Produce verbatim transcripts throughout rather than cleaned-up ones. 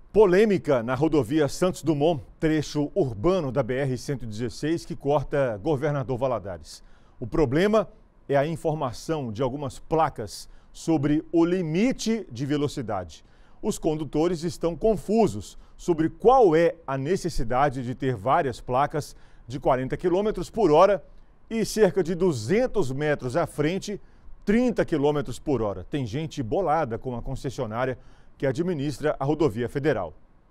Polêmica na rodovia Santos Dumont, trecho urbano da B R cento e dezesseis que corta Governador Valadares. O problema é a informação de algumas placas sobre o limite de velocidade. Os condutores estão confusos sobre qual é a necessidade de ter várias placas de quarenta quilômetros por hora e cerca de duzentos metros à frente, trinta quilômetros por hora. Tem gente bolada com a concessionária que administra a rodovia federal.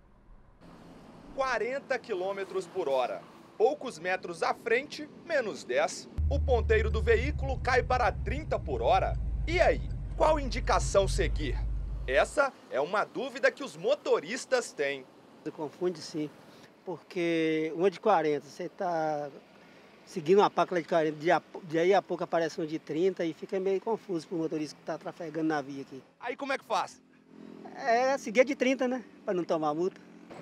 quarenta quilômetros por hora. Poucos metros à frente, menos dez. O ponteiro do veículo cai para trinta por hora. E aí, qual indicação seguir? Essa é uma dúvida que os motoristas têm. Você confunde sim, porque uma de quarenta, você está seguindo uma placa de quarenta, de, de aí a pouco aparece uma de trinta e fica meio confuso para o motorista que está trafegando na via aqui. Aí como é que faz? É seguir a de trinta, né? Para não tomar multa.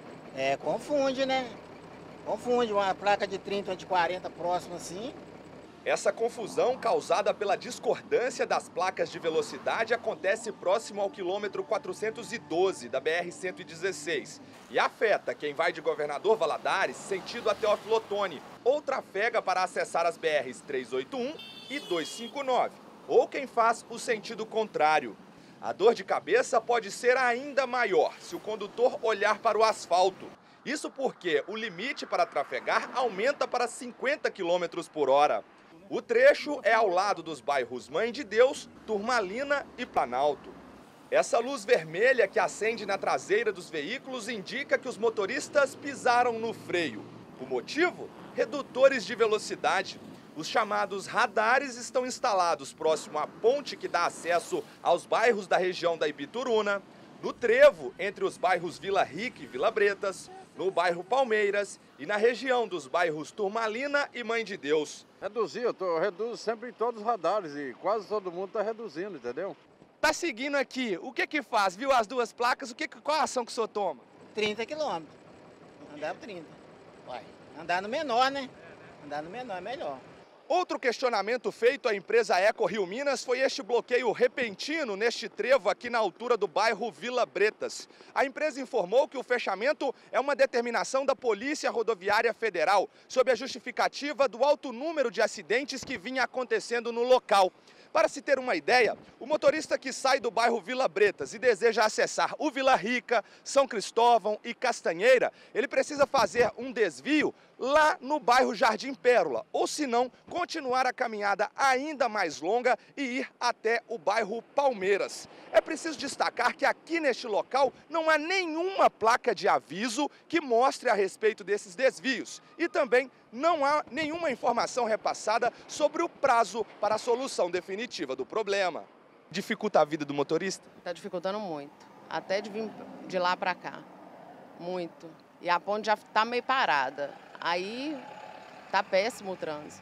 É, confunde, né? Confunde uma placa de trinta, uma de quarenta próxima assim. Essa confusão causada pela discordância das placas de velocidade acontece próximo ao quilômetro quatrocentos e doze da B R cento e dezesseis e afeta quem vai de Governador Valadares sentido a Teófilo Otoni ou trafega para acessar as B Rs trezentos e oitenta e um e duzentos e cinquenta e nove, ou quem faz o sentido contrário. A dor de cabeça pode ser ainda maior se o condutor olhar para o asfalto. Isso porque o limite para trafegar aumenta para cinquenta quilômetros por hora. O trecho é ao lado dos bairros Mãe de Deus, Turmalina e Planalto. Essa luz vermelha que acende na traseira dos veículos indica que os motoristas pisaram no freio. O motivo? Redutores de velocidade. Os chamados radares estão instalados próximo à ponte que dá acesso aos bairros da região da Ibituruna, no trevo entre os bairros Vila Rica e Vila Bretas, no bairro Palmeiras e na região dos bairros Turmalina e Mãe de Deus. Reduzir, eu, tô, eu reduzo sempre em todos os radares e quase todo mundo está reduzindo, entendeu? Tá seguindo aqui, o que que faz? Viu as duas placas, o que, qual a ação que o senhor toma? trinta quilômetros. Andar trinta. Vai. Andar no menor, né? Andar no menor é melhor. Outro questionamento feito à empresa Eco Rio Minas foi este bloqueio repentino neste trevo aqui na altura do bairro Vila Bretas. A empresa informou que o fechamento é uma determinação da Polícia Rodoviária Federal, sob a justificativa do alto número de acidentes que vinha acontecendo no local. Para se ter uma ideia, o motorista que sai do bairro Vila Bretas e deseja acessar o Vila Rica, São Cristóvão e Castanheira, ele precisa fazer um desvio lá no bairro Jardim Pérola, ou se não, continuar a caminhada ainda mais longa e ir até o bairro Palmeiras. É preciso destacar que aqui neste local não há nenhuma placa de aviso que mostre a respeito desses desvios e também não há nenhuma informação repassada sobre o prazo para a solução definitiva do problema. Dificulta a vida do motorista? Está dificultando muito, até de vir de lá para cá, muito. E a ponte já está meio parada, aí tá péssimo o trânsito.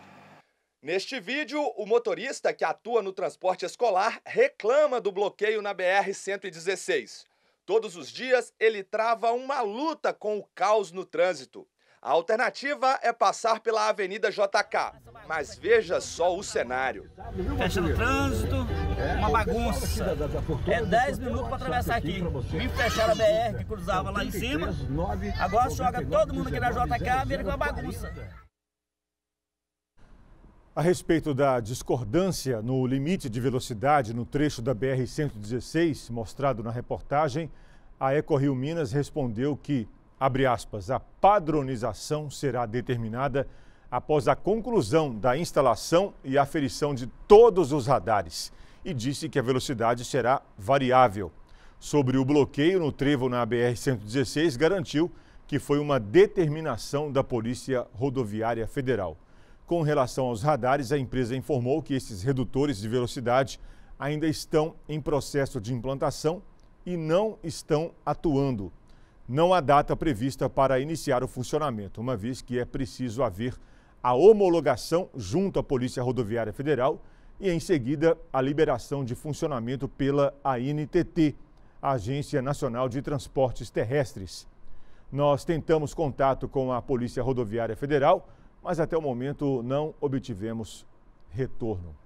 Neste vídeo, o motorista que atua no transporte escolar reclama do bloqueio na B R cento e dezesseis. Todos os dias ele trava uma luta com o caos no trânsito. A alternativa é passar pela Avenida J K, mas veja só o cenário. Fechando o trânsito, uma bagunça. É dez minutos para atravessar aqui. Vim fechar a B R que cruzava lá em cima, agora joga todo mundo aqui na J K, vira com uma bagunça. A respeito da discordância no limite de velocidade no trecho da B R cento e dezesseis, mostrado na reportagem, a Eco Rio Minas respondeu que, abre aspas, a padronização será determinada após a conclusão da instalação e aferição de todos os radares e disse que a velocidade será variável. Sobre o bloqueio no trevo na B R cento e dezesseis, garantiu que foi uma determinação da Polícia Rodoviária Federal. Com relação aos radares, a empresa informou que esses redutores de velocidade ainda estão em processo de implantação e não estão atuando. Não há data prevista para iniciar o funcionamento, uma vez que é preciso haver a homologação junto à Polícia Rodoviária Federal e, em seguida, a liberação de funcionamento pela A N T T, a Agência Nacional de Transportes Terrestres. Nós tentamos contato com a Polícia Rodoviária Federal, mas até o momento não obtivemos retorno.